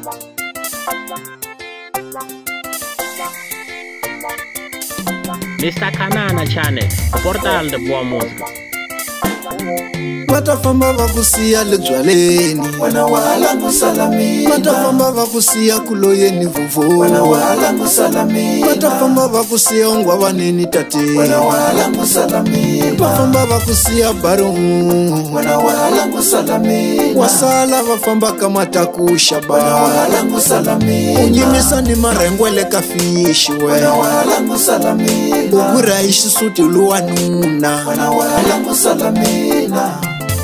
Mr. Kanana Channel, portal de boa música. Matafamba vakusiya ledzwaleni wana wala ngusalamina. Matafamba vakusiya kuloyeni vuvu wana wala ngusalamina. Matafamba vakusiya ongwavaneni tate wana wala ngusalamina. Matafamba vakusiya baru wana wala ngusalamina. wasala vafamba kamatakusha wana wala ngusalamina. unyimisa ni marengwele kafishi we wana wala ngusalamina. uguraishi suti luwanuna wana wala ngusalamina.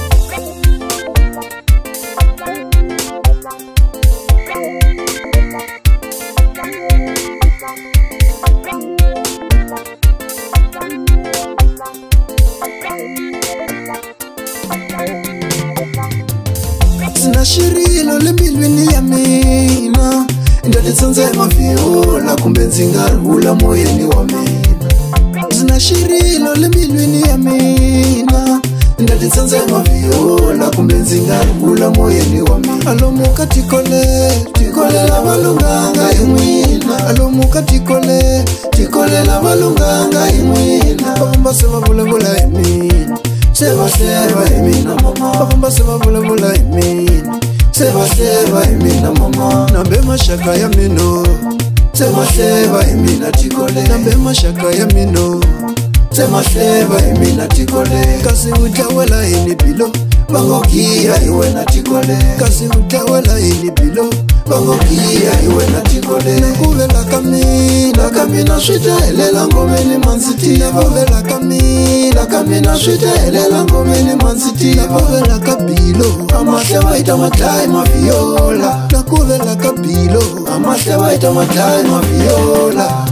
Sinashirilo lembilwini ya mina Ndaditsanza maviola kumbe nzingarula moyeni wa mina Sinashirilo lembilwini ya mina Ndaditsanza maviola kumbe nzingarula moyeni wa mina Alomuka tikole la valunganga imwina Alomuka tikole la valunganga imwina Pamba seva vula imina Seva imina mama Pamba seva vula imina Seva imina mama Nambe mashaka ya mino Seva imina tikole Nambe mashaka ya mino Seva imina tikole Kasi utawela ini bilo Bangokia iwe na tikole Kasi utawela ini bilo Bangokia iwe na tikole Nakuvela kamina swita elela ngomeni mansiti Nakuvela kamina swita elela ngomeni mansiti Nakuvela kabilo Amasewa ita matai maviola Nakuvela kabilo Amasewa ita matai maviola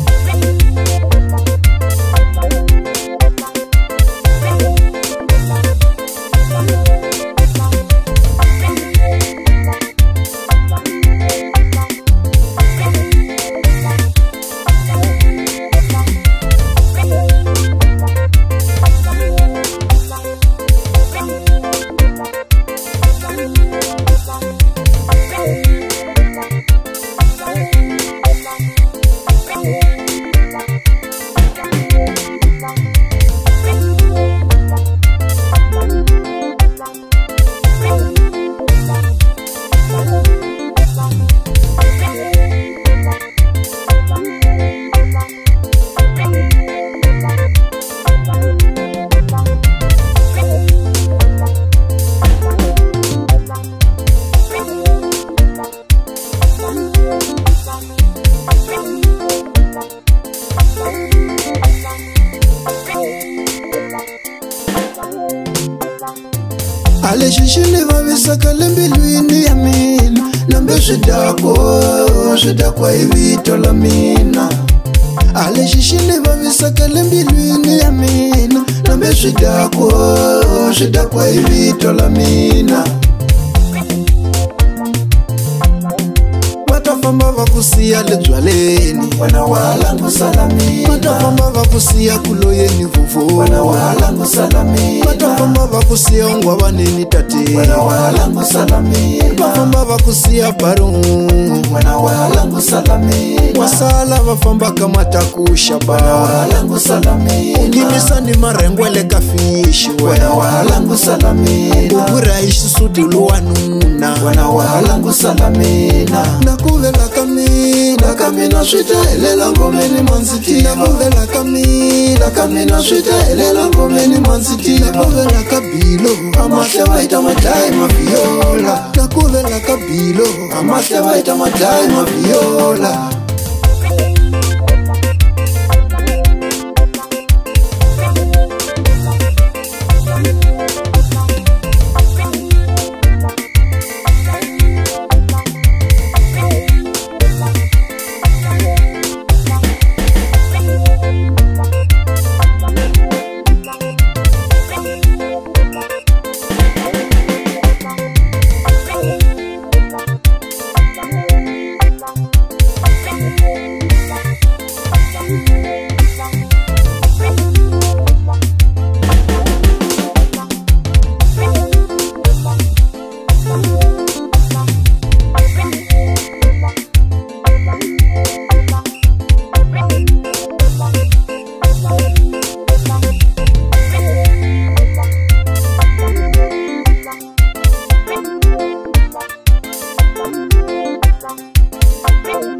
Ale shishini vavisaka lembilwini ya mina Nambe shidakwa ivito la mina Ale shishini vavisaka lembilwini ya mina Nambe shidakwa ivito la mina Matafamba vakusiya ledzwaleni wana wala ngusalamina. Matafamba vakusiya kuloyeni vuvu wana wala ngusalamina. Matafamba vakusiya ongwavaneni tate wana wala ngusalamina. Matafamba vakusiya baru wana wala ngusalamina. wasala vafamba kamatakusha wana wala ngusalamina. unyimisa ni marengwele kafishi we wana wala ngusalamina. uguraishi suti luwanuna wana wala ngusalamina. Nakuvela kamina swita elela ngomeni mansiti Nakuvela kamina swita elela ngomeni mansiti Nakuvela kabilo Amasewa ita matai maviola. Nakuvela kabilo Amasewa ita matai maviola.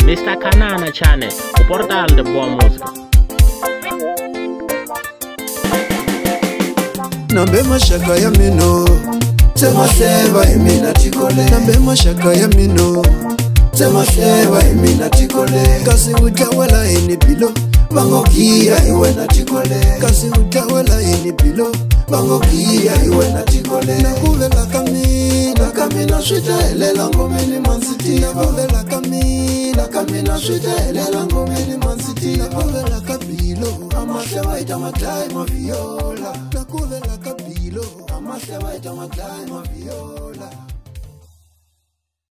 Mr. Kanana Channel, Portal de Boa Música. Nambe mashaka ya mino Tema seva imina tikole Nambe mashaka ya mino Tema seva imina tikole Kasi utawala ini bilo Bangokia iwe na tikole Kasi utawala ini bilo Bangokia iwe na tikole Nakuvela kamina Kamina swita elela ngomeni mansiti Nakuvela kamina Kamina swita elela ngomeni mansiti Nakuvela kabilo Amashewa itamatai maviola Nakuvela kabilo Amashewa itamatai maviola